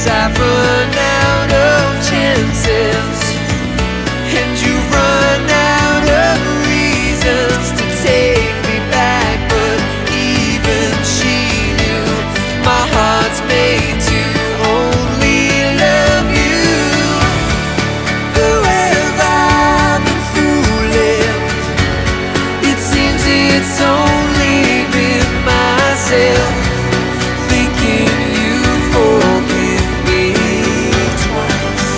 I've run out of chances, and you've run out of reasons to take me back. But even she knew my heart's made to only love you. Who have I been fooling? It seems it's only been myself, thinking you'd forgive me twice.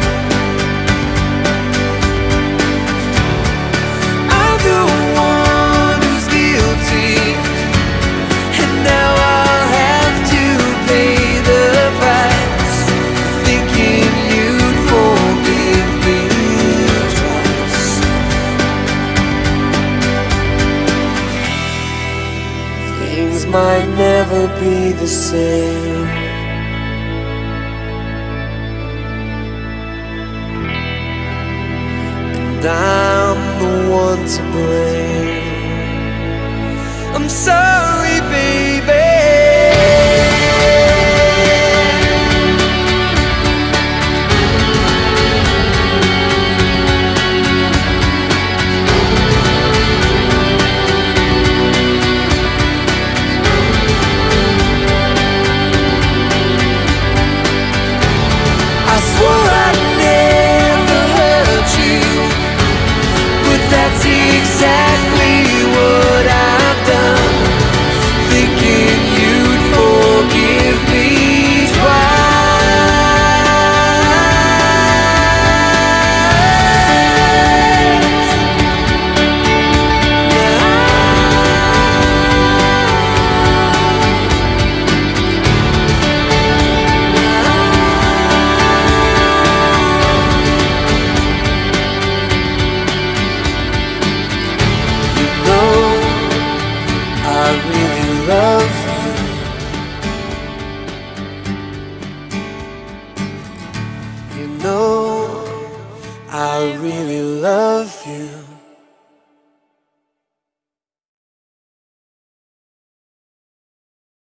I'm the one who's guilty, and now I'll have to pay the price, thinking you'd forgive me twice. Things might never be the same, and I'm the one to blame. I'm sorry, baby. I swore I'd never hurt you, but that's exactly what I've done, thinking you'd forgive me love you. You know I really love you.